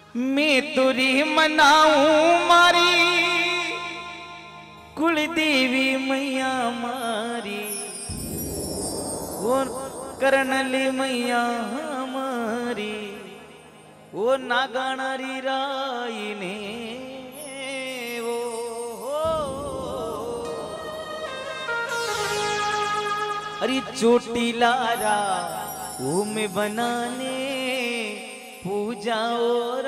मैं तुरी मनाऊं मारी कुल देवी मैया मारी वो करनली मैया हमारी वो नागाणारी राई ने वो अरे चोटीला रा वो में बनाने पूजा और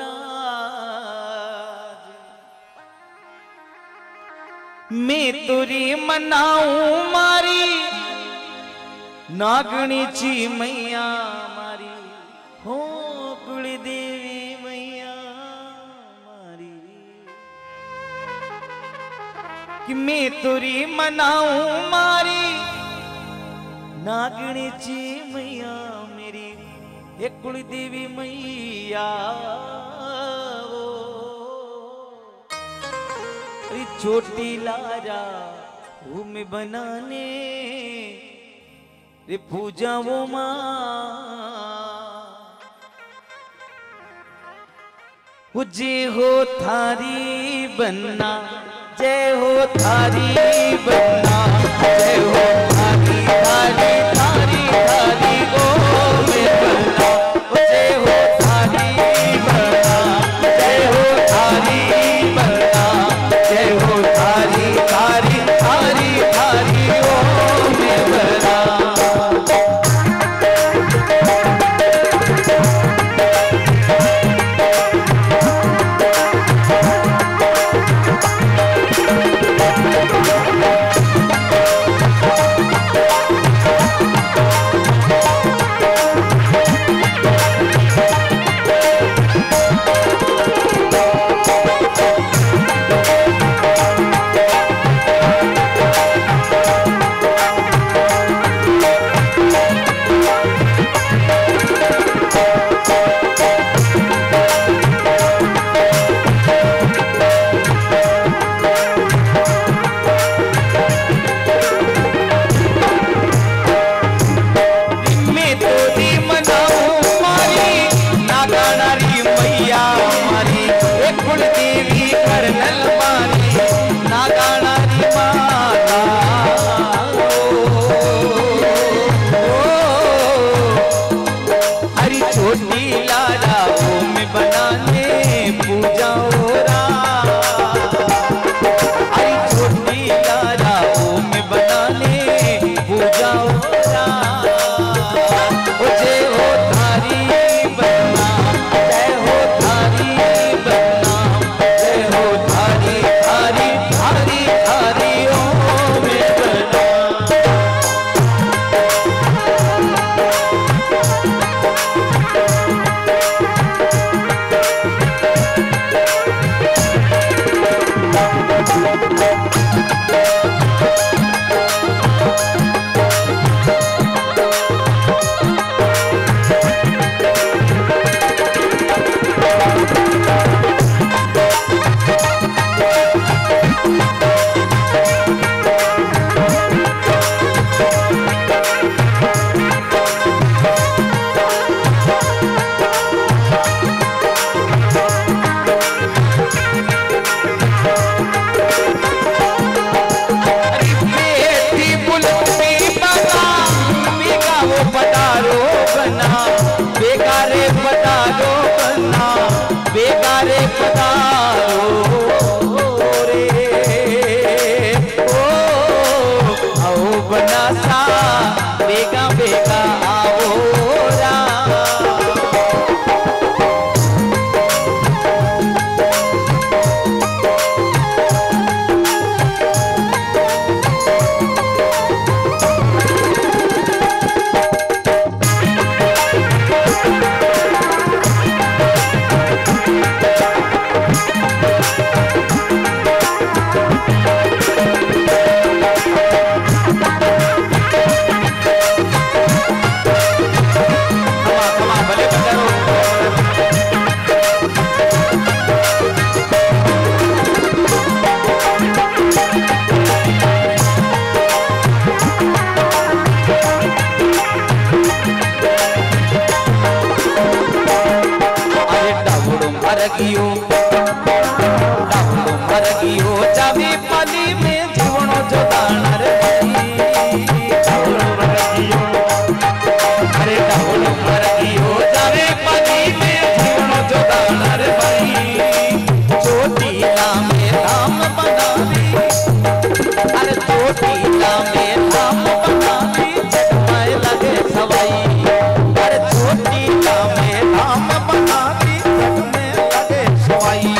मैं तुरी मनाऊं मारी नागणी ची मैया मारी हो कुल देवी मैया मारी कि मैं तुरी मनाऊं मारी नागणी ची मैया मेरी हे कुल देवी मैया चोटीला रा वो में बनाने रे पूजा वो माँ जय हो थारी बनना जय हो थारी बनना जय हो थारी थारी थारी थारी गो में बनना जय हो थारी बनना जय हो थारी बनना जय हो थारी थारी थारी थारी ओ में बनना मर गियो डाहुल मर गियो जावी पानी में जीवनो जो दाना रे डाहुल मर गियो अरे डाहुल मर गियो जावी पानी में जीवनो जो दाना रे भाई चोटीला में धाम बनावी अरे चोटीला में धाम बनावी जगमय लगे सवाई अरे चोटीला में धाम बनावी जगमय लगे सवाई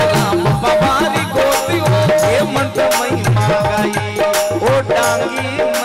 डांगी